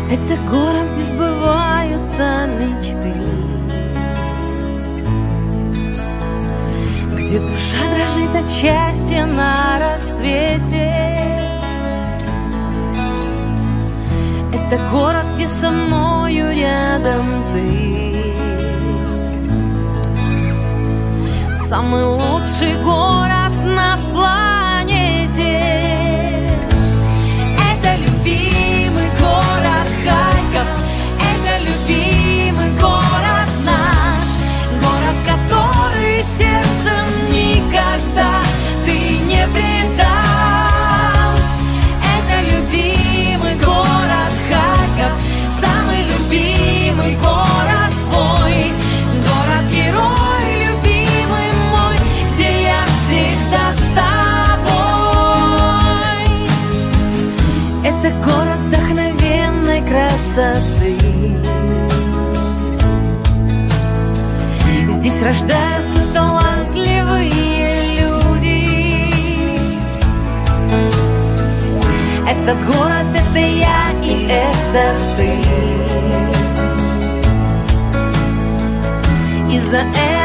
Это город, где сбываются мечты, где душа дрожит от счастья на рассвете. Это город, где со мною рядом ты. Самый лучший город на планете. Это любимый город Харьков. Это любимый город наш. Город, который сердцем никогда ты не предашь. Это любимый город Харьков. Самый любимый город твой. Город-герой, любимый мой, где я всегда с тобой. Это город вдохновенной красоты. Здесь рождаются талантливые люди. Этот город — это я и это ты. И за это